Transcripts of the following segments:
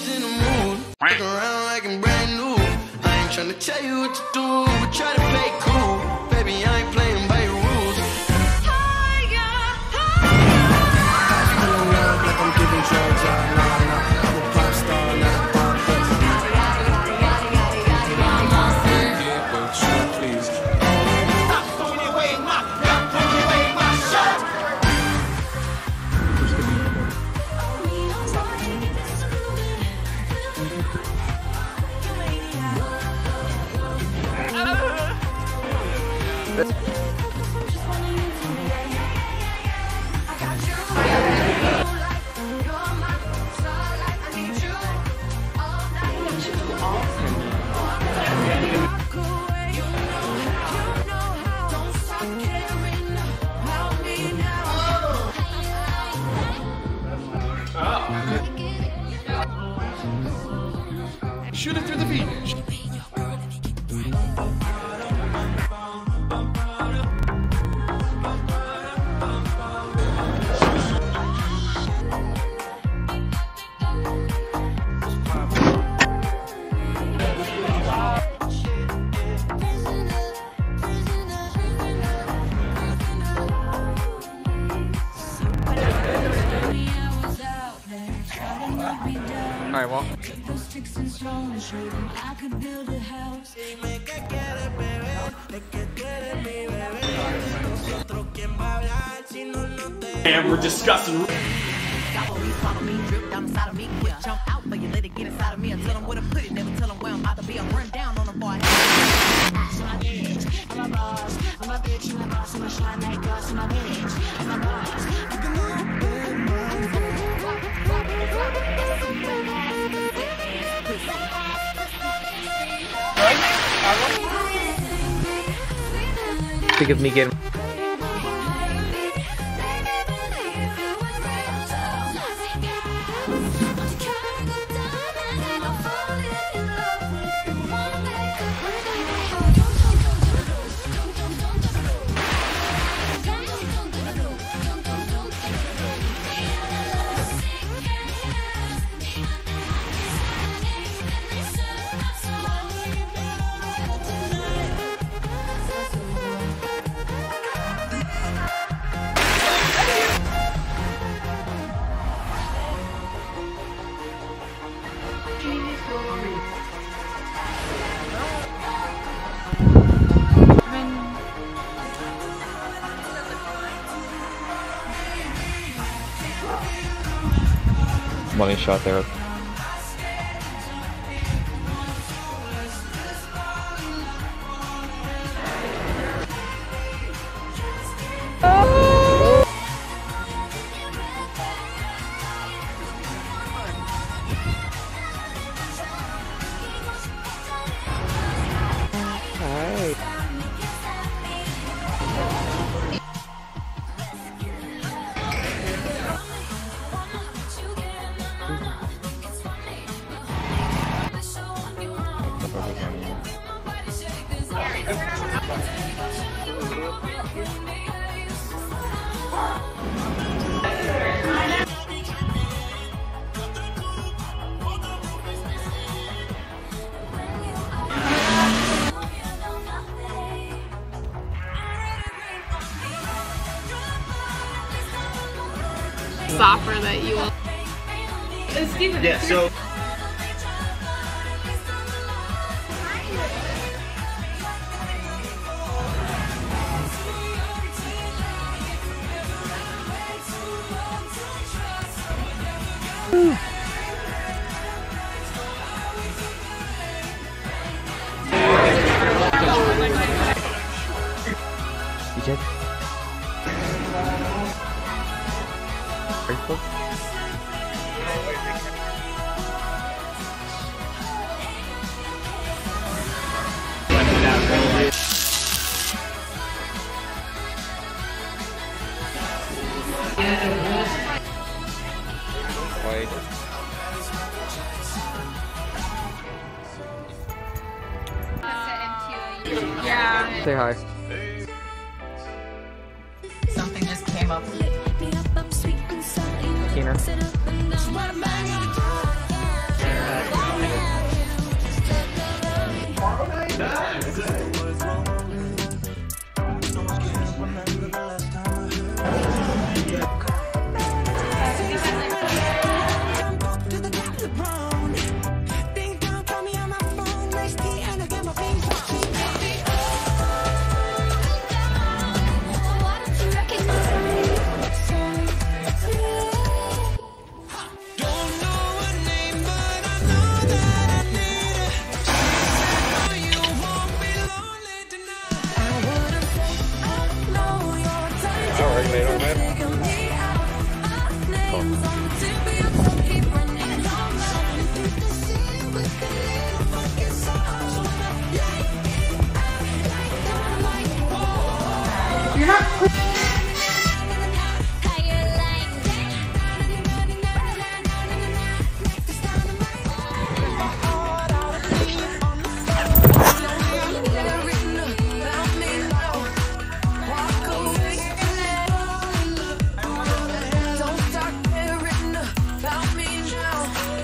always in the mood. Look around like I'm brand new. I ain't tryna tell you what to do, but try to play cool. Baby, I ain't playing by your rules. Feeling love like I'm giving drugs. Nah, I'm a pop star, not a pop star. Shoot it through the feet. Alright, well. And we're discussing. Think of me getting. Money shot there. Offer that you will. Yeah, so. DJ? Facebook? Wait. Yeah. Say hi. Something just came up. Keener.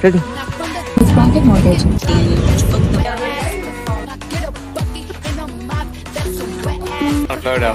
Cookie. Splendid Mortgage. A photo.